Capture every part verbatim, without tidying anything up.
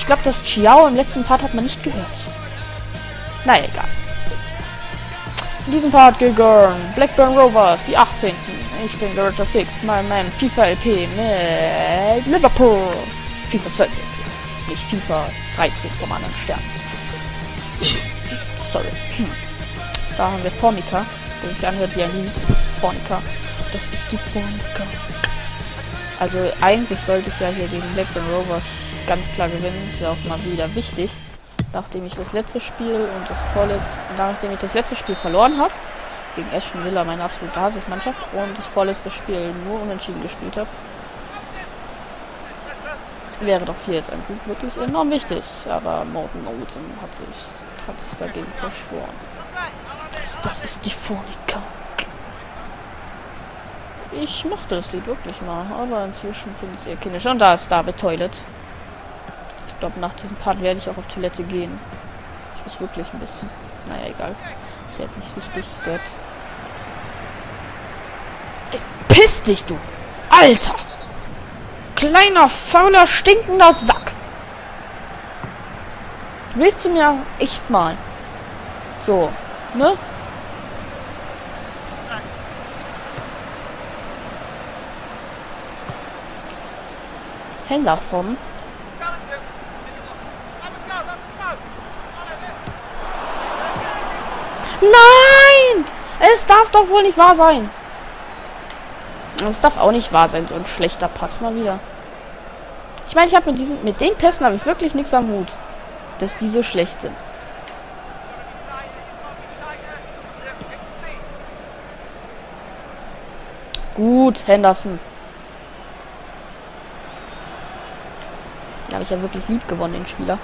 Ich glaube, das Chiao im letzten Part hat man nicht gehört. Naja, egal. In diesem Part gegen Blackburn Rovers, die achtzehnten. Ich bin Garrett sechs, mein, mein FIFA L P mit Liverpool. FIFA zwölf. Nicht FIFA dreizehn vom anderen Stern. Sorry. Da haben wir Formica, der sich anhört wie ein Lied. Formica. Das ist die Formica. Also eigentlich sollte ich ja hier gegen Blackburn Rovers ganz klar gewinnen. Das wäre auch mal wieder wichtig. Nachdem ich das letzte Spiel und das vorletzte, nachdem ich das letzte Spiel verloren habe, gegen Aston Villa, meine absolute Hassmannschaft, und das vorletzte Spiel nur unentschieden gespielt habe, wäre doch hier jetzt ein Sieg wirklich enorm wichtig. Aber Morten Olsen hat sich, hat sich dagegen verschworen. Das ist die Formica. Ich mochte das Lied wirklich mal, aber inzwischen finde ich es eher kindisch. Und da ist David Toilet. Ich glaube, nach diesem Part werde ich auch auf Toilette gehen. Ich muss wirklich ein bisschen. Naja, egal. Ist ja jetzt nicht wichtig. Gott. Ey, piss dich, du! Alter! Kleiner, fauler, stinkender Sack! Willst du mir echt mal? So, ne? Henderson. Nein! Es darf doch wohl nicht wahr sein. Es darf auch nicht wahr sein, so ein schlechter Pass mal wieder. Ich meine, ich habe mit diesen, mit den Pässen habe ich wirklich nichts am Hut, dass die so schlecht sind. Gut, Henderson. Da habe ich ja wirklich lieb gewonnen, den Spieler.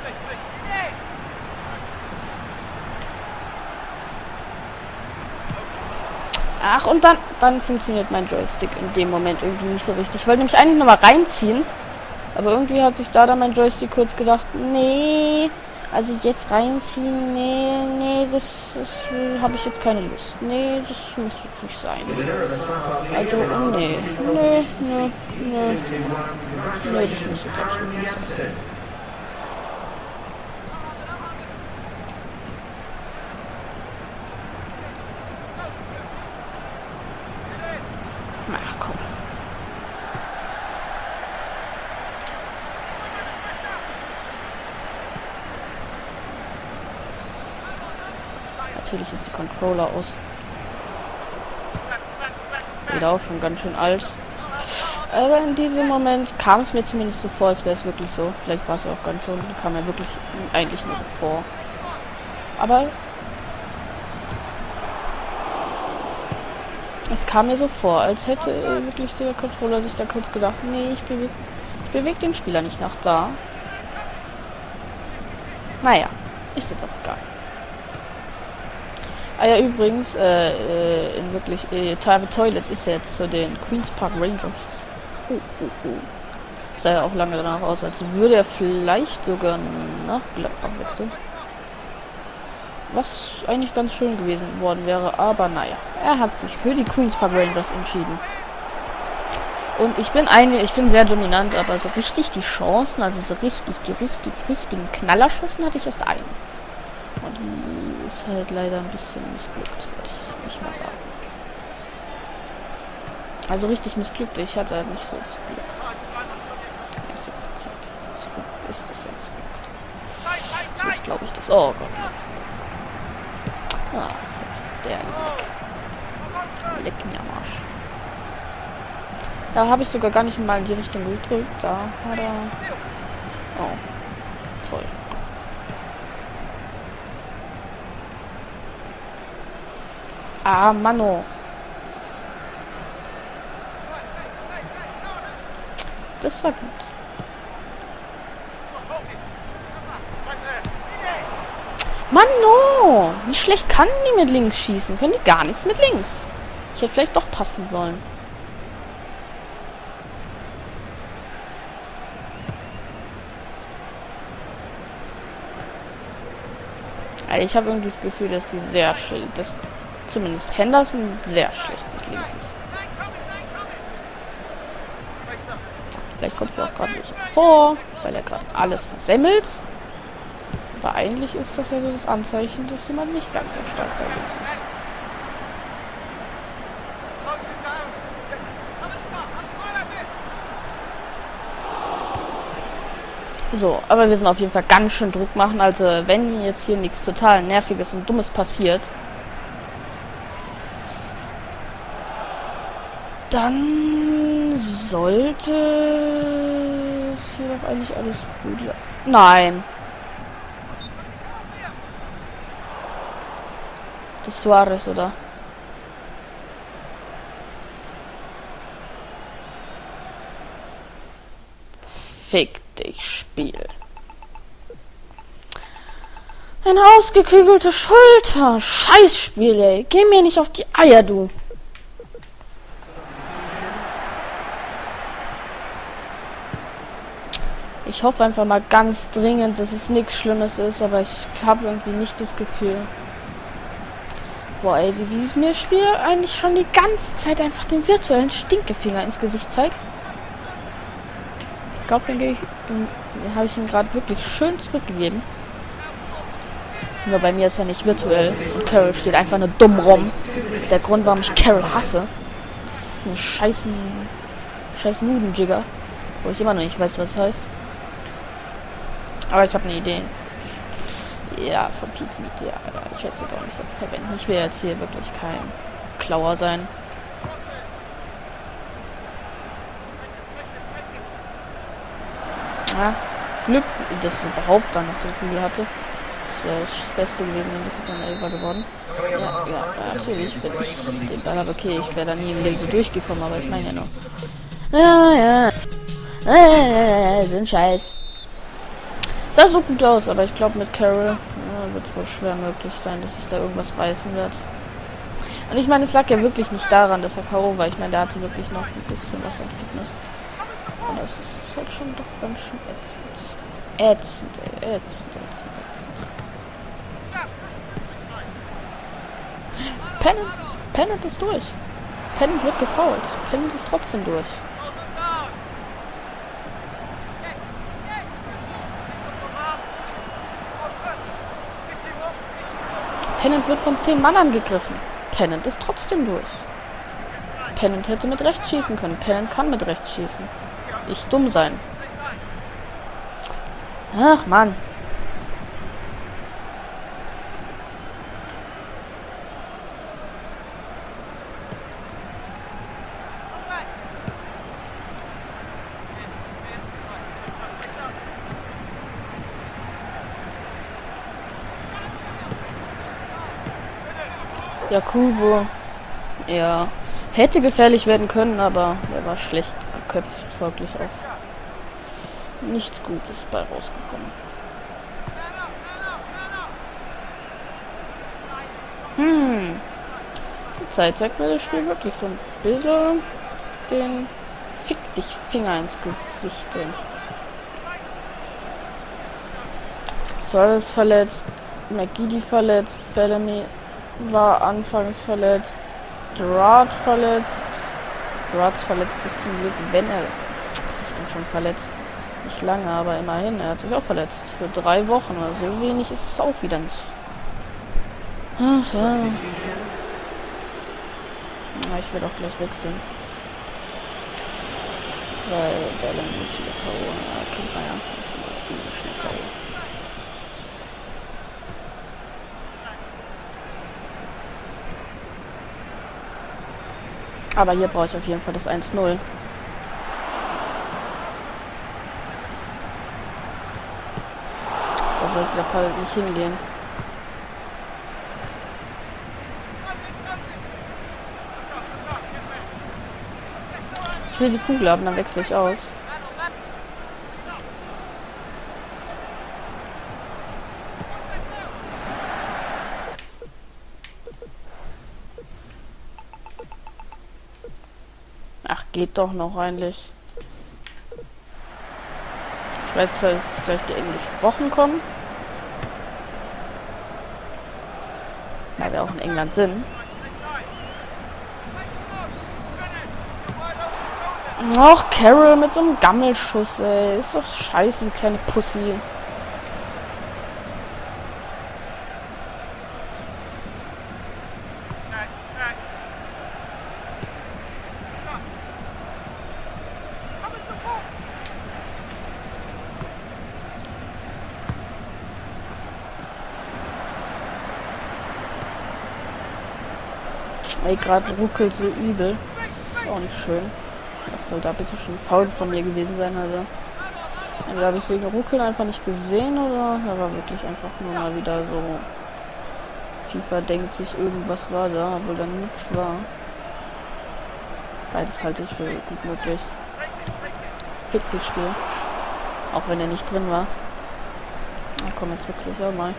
Ach, und dann, dann funktioniert mein Joystick in dem Moment irgendwie nicht so richtig. Ich wollte nämlich eigentlich nochmal reinziehen. Aber irgendwie hat sich da dann mein Joystick kurz gedacht, nee, also jetzt reinziehen, nee, nee, das, das habe ich jetzt keine Lust. Nee, das muss jetzt nicht sein. Also, nee, nee, nee, nee, nee, das muss jetzt absolut nicht sein. Ach komm. Natürlich ist die Controller aus. Wieder auch schon ganz schön alt. Aber in diesem Moment kam es mir zumindest so vor, als wäre es wirklich so. Vielleicht war es auch ganz schon. Kam mir wirklich eigentlich nur so vor. Aber es kam mir so vor, als hätte wirklich der Controller sich da kurz gedacht, nee, ich bewege ich beweg den Spieler nicht nach da. Naja, ist jetzt auch egal. Ah ja, übrigens, äh, äh in wirklich, äh, David Toilet ist ja jetzt zu den Queen's Park Rangers. Hu, hu, hu. Sah ja auch lange danach aus, als würde er vielleicht sogar nach Gladbach wechseln. Was eigentlich ganz schön gewesen worden wäre, aber naja. Er hat sich für die Queen's Park Rangers entschieden. Und ich bin eine, ich bin sehr dominant, aber so richtig die Chancen, also so richtig, die richtig, richtigen Knallerschancen hatte ich erst einen. Und die ist halt leider ein bisschen missglückt, würde ich nicht mal sagen. Also richtig missglückt, ich hatte halt nicht so das Glück. Das ist im Prinzip ist das ja missglückt. So ist, glaube ich, das. Oh Gott. Ah, der Leck. Leck mir am Arsch. Da habe ich sogar gar nicht mal in die Richtung gedrückt. Da hat er. Oh. Toll. Ah, Mano. Das war gut. Mann, no! Wie schlecht kann die mit links schießen? Können die gar nichts mit links? Ich hätte vielleicht doch passen sollen. Also ich habe irgendwie das Gefühl, dass die sehr schlecht, dass zumindest Henderson sehr schlecht mit links ist. Vielleicht kommt es mir auch gerade nicht vor. weil er gerade alles versemmelt. Aber eigentlich ist das ja so das Anzeichen, dass jemand nicht ganz so stark bei uns ist. So, aber wir sind auf jeden Fall ganz schön Druck machen. Also wenn jetzt hier nichts total Nerviges und Dummes passiert, dann sollte es hier doch eigentlich alles gut laufen. Nein. Das ist Suarez, oder? Fick dich, Spiel. Eine ausgeklügelte Schulter. Scheißspiel, ey. Geh mir nicht auf die Eier, du. Ich hoffe einfach mal ganz dringend, dass es nichts Schlimmes ist, aber ich habe irgendwie nicht das Gefühl. Boah, ey, wie es mir Spiel eigentlich schon die ganze Zeit einfach den virtuellen Stinkefinger ins Gesicht zeigt. Ich glaube, den, den habe ich ihm gerade wirklich schön zurückgegeben. Nur bei mir ist er nicht virtuell und Carol steht einfach nur dumm rum. Das ist der Grund, warum ich Carol hasse. Das ist ein scheiß, scheiß Nudenjigger, wo ich immer noch nicht weiß, was das heißt. Aber ich habe eine Idee. Ja, von Pizza Meat, ja. Ich werde es jetzt auch nicht so verwenden. Ich will jetzt hier wirklich kein Klauer sein. Ja, Glück, dass ich überhaupt dann noch den Kugel hatte. Das wäre das Beste gewesen, wenn das jetzt ein Elfer geworden. Ja, ja, ja, natürlich. Wenn ich den Ball habe, okay, ich wäre da nie im Leben so durchgekommen, aber ich meine ja nur. Ja, ja. Ja, so ein Scheiß. Sah so gut aus, aber ich glaube mit Carol ja, wird es wohl schwer möglich sein, dass ich da irgendwas reißen werde. Und ich meine, es lag ja wirklich nicht daran, dass er K O war. Ich meine, der hatte wirklich noch ein bisschen was an Fitness. Aber es ist jetzt halt schon doch ganz schön ätzend. Ätzend, ey. Ätzend, ätzend, ätzend. Pennant, Pennant ist durch. Pennant wird gefoult. Pennant ist trotzdem durch. Pennant wird von zehn Mann angegriffen. Pennant ist trotzdem durch. Pennant hätte mit rechts schießen können. Pennant kann mit rechts schießen. Ich dumm sein. Ach, Mann. Jakubo. Ja. Hätte gefährlich werden können, aber er war schlecht geköpft, folglich auch nichts Gutes bei rausgekommen. Hm. Die Zeit zeigt mir das Spiel wirklich so ein bisschen den Fick dich Finger ins Gesicht. Suarez verletzt, McGeady verletzt, Bellamy war anfangs verletzt, Gerrard verletzt. Gerrard verletzt sich zum Glück, wenn er sich dann schon verletzt. Nicht lange, aber immerhin, er hat sich auch verletzt. Für drei Wochen oder so wenig ist es auch wieder nicht. Ach ja. Na, ich will doch gleich wechseln. Weil Bellamy ist wieder K O. Ja, kennt man ja. Ist immer übel schnell K O. Aber hier brauche ich auf jeden Fall das eins null. Da sollte der Ball nicht hingehen. Ich will die Kugel haben, dann wechsle ich aus. Ach, geht doch noch eigentlich. Ich weiß zwar, dass jetzt gleich die englische Wochen kommen. Weil wir auch in England sind. Och, Carol mit so einem Gammelschuss, ey. Ist doch scheiße, die kleine Pussy. Ey, gerade ruckelt so übel. Das ist auch nicht schön. Das soll da bitte schon faul von mir gewesen sein, also. Entweder habe ich es wegen Ruckeln einfach nicht gesehen oder da war wirklich einfach nur mal wieder so. FIFA denkt sich, irgendwas war da, obwohl dann nichts war. Beides halte ich für gut möglich. Fick das Spiel. Auch wenn er nicht drin war. Na komm, jetzt wechsle ich auch mal.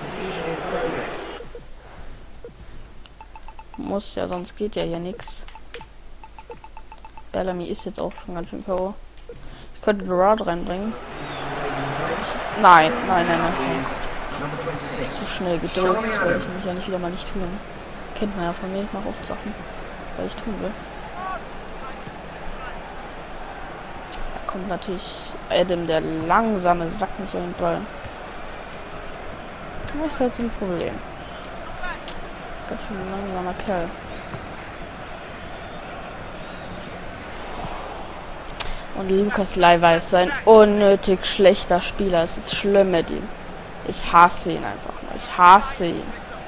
Muss ja, sonst geht ja hier nichts. Bellamy ist jetzt auch schon ganz schön K O. Ich könnte Gerard reinbringen. Ich, nein, nein, nein, nein, nein. Zu schnell gedrückt. Das wollte ich mich ja nicht wieder mal nicht tun. Kennt man ja von mir, ich mache oft Sachen, weil ich tun will. Da kommt natürlich Adam, der langsame Sack, nicht an den Ball. Das ist halt ein Problem. Ganz schön langsamer Kerl. Und Lukas Leiva ist ein unnötig schlechter Spieler. Es ist schlimm mit ihm. Ich hasse ihn einfach nur. Ich hasse ihn.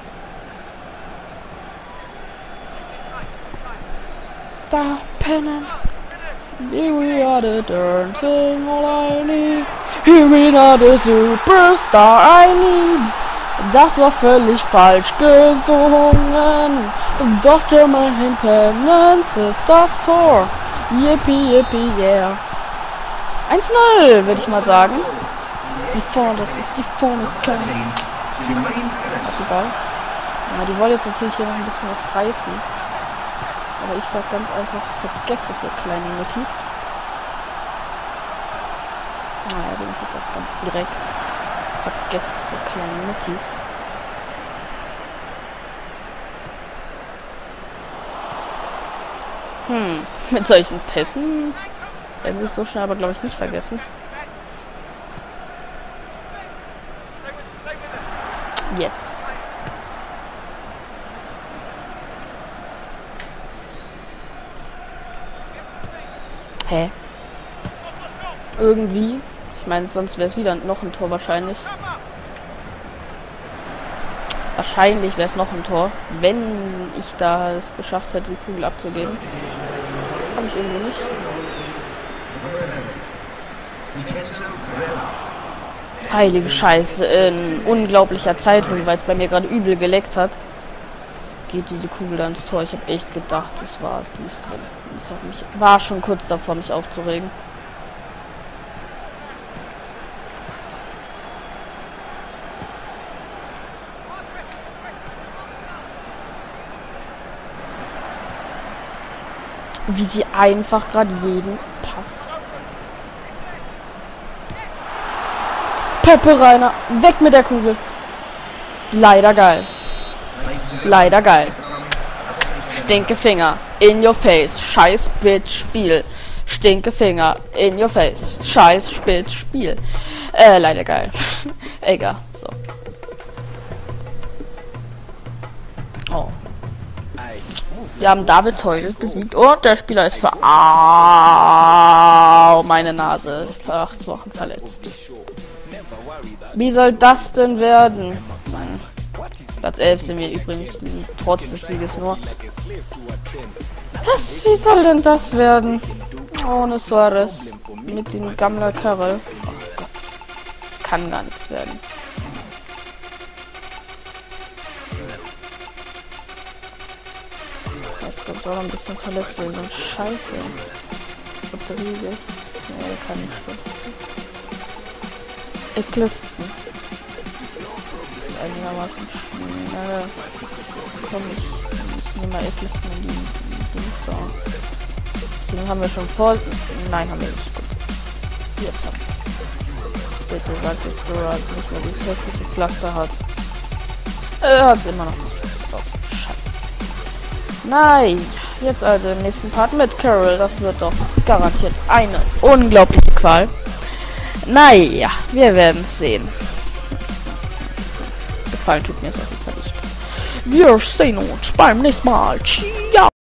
Da pennen. We are the dancing all I need. We are the superstar I need. Das war völlig falsch gesungen. Doch immerhin Pennen trifft das Tor. Yippie, yippie, yeah. eins null, würde ich mal sagen. Die vorne, das ist die vorne. Hat die Ball. Na, die wollen jetzt natürlich hier noch ein bisschen was reißen. Aber ich sag ganz einfach, vergesst es, ihr kleinen Nuttis. Naja, bin ich jetzt auch ganz direkt. Vergesst es, ihr kleinen Nuttis. Hm, mit solchen Pässen werden sie es so schnell aber, glaube ich, nicht vergessen. Jetzt. Hä? Irgendwie. Ich meine, sonst wäre es wieder noch ein Tor wahrscheinlich. Wahrscheinlich wäre es noch ein Tor, wenn ich da es geschafft hätte, die Kugel abzugeben. Habe ich irgendwo nicht. Heilige Scheiße, in unglaublicher Zeitung, weil es bei mir gerade übel geleckt hat, geht diese Kugel dann ins Tor. Ich habe echt gedacht, das war's, die ist drin. Ich hab mich, war schon kurz davor, mich aufzuregen. Wie sie einfach gerade jeden Pass. Peppe Reiner, weg mit der Kugel. Leider geil. Leider geil. Stinkefinger, in your face. Scheiß Bitch, Spiel. Stinkefinger, in your face. Scheiß Bitch, Spiel. Äh, leider geil. Egal, so. Oh. Wir haben David Heugel besiegt und der Spieler ist für Au, meine Nase für acht Wochen verletzt. Wie soll das denn werden? Nein. Platz elf sind wir übrigens trotz des Sieges nur. Das, wie soll denn das werden? Ohne Suarez. Mit dem Gammler Karel. Oh Gott. Das kann gar nichts werden. Ich glaube, soll ein bisschen verletzt sein. So ein Scheiße. Rodriguez. Nee, kann nicht. Eklisten. Ist einigermaßen schnell. Komm, ich, ich nehme mal Eklisten in die, die Dings da. Deswegen haben wir schon vor. Nein, haben wir nicht. Gut. Jetzt haben wir. Bitte sagt, dass Gerard nicht mehr dieses hässliche Pflaster hat. Er hat immer noch das Pflaster drauf. Scheiße. Nein, Jetzt also im nächsten Part mit Carol. Das wird doch garantiert eine unglaubliche Qual. Naja, wir werden es sehen. Gefallen tut mir es auf jeden Fall nicht. Wir sehen uns beim nächsten Mal. Tschüss.